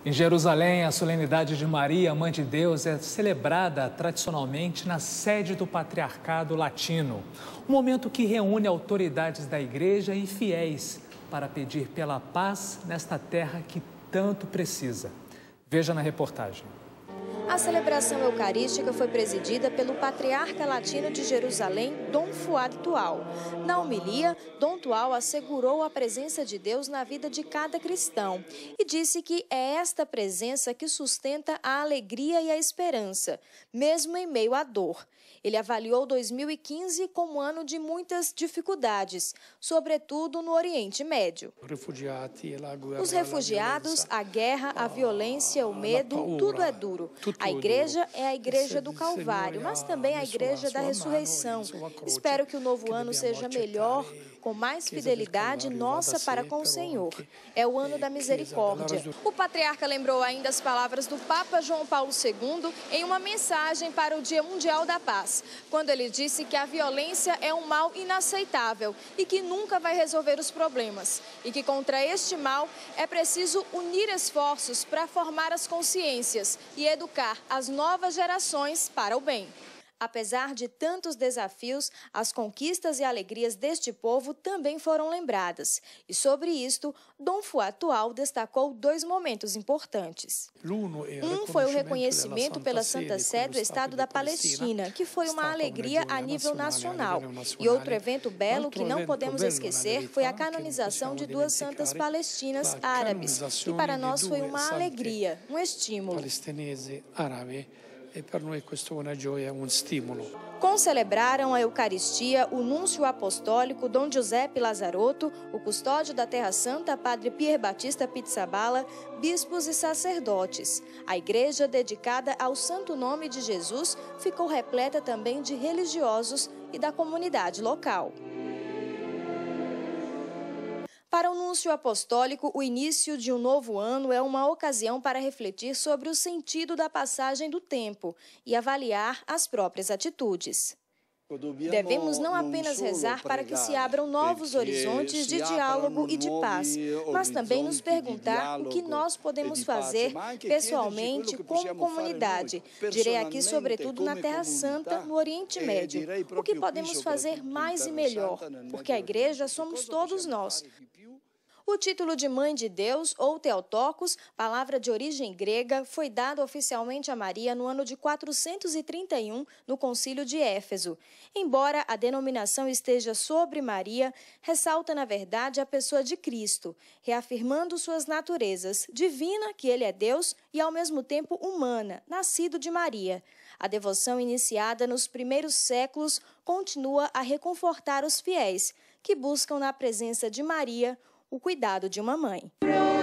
Em Jerusalém, a solenidade de Maria, Mãe de Deus, é celebrada tradicionalmente na sede do Patriarcado Latino. Um momento que reúne autoridades da igreja e fiéis para pedir pela paz nesta terra que tanto precisa. Veja na reportagem. A celebração eucarística foi presidida pelo Patriarca Latino de Jerusalém, Dom Fuad Tual. Na homilia, Dom Tual assegurou a presença de Deus na vida de cada cristão e disse que é esta presença que sustenta a alegria e a esperança, mesmo em meio à dor. Ele avaliou 2015 como ano de muitas dificuldades, sobretudo no Oriente Médio. Os refugiados, a guerra, a violência, o medo, tudo é duro. A igreja é a igreja do Calvário, mas também a igreja da ressurreição. Espero que o novo ano seja melhor, com mais fidelidade nossa para com o Senhor. É o ano da misericórdia. O patriarca lembrou ainda as palavras do Papa João Paulo II em uma mensagem para o Dia Mundial da Paz, quando ele disse que a violência é um mal inaceitável e que nunca vai resolver os problemas, e que contra este mal é preciso unir esforços para formar as consciências e educar as novas gerações para o bem. Apesar de tantos desafios, as conquistas e alegrias deste povo também foram lembradas. E sobre isto, Dom Fuad Tual destacou dois momentos importantes. Um foi o reconhecimento pela Santa Sé do Estado da Palestina, que foi uma alegria a nível nacional. E outro evento belo que não podemos esquecer foi a canonização de duas santas palestinas árabes, que para nós foi uma alegria, um estímulo. E per noi questo è una gioia, un stimolo. Concelebraram a Eucaristia o núncio apostólico Dom Giuseppe Lazarotto, o custódio da Terra Santa, Padre Pier Batista Pizzaballa, bispos e sacerdotes. A igreja, dedicada ao santo nome de Jesus, ficou repleta também de religiosos e da comunidade local. Para o núncio apostólico, o início de um novo ano é uma ocasião para refletir sobre o sentido da passagem do tempo e avaliar as próprias atitudes. Devemos não apenas rezar para que se abram novos horizontes de diálogo e de paz, mas também nos perguntar o que nós podemos fazer pessoalmente como comunidade. Direi aqui, sobretudo, na Terra Santa, no Oriente Médio. O que podemos fazer mais e melhor, porque a igreja somos todos nós. O título de Mãe de Deus, ou Theotokos, palavra de origem grega, foi dado oficialmente a Maria no ano de 431, no Concílio de Éfeso. Embora a denominação esteja sobre Maria, ressalta, na verdade, a pessoa de Cristo, reafirmando suas naturezas, divina, que ele é Deus, e ao mesmo tempo humana, nascido de Maria. A devoção iniciada nos primeiros séculos continua a reconfortar os fiéis, que buscam na presença de Maria o cuidado de uma mãe.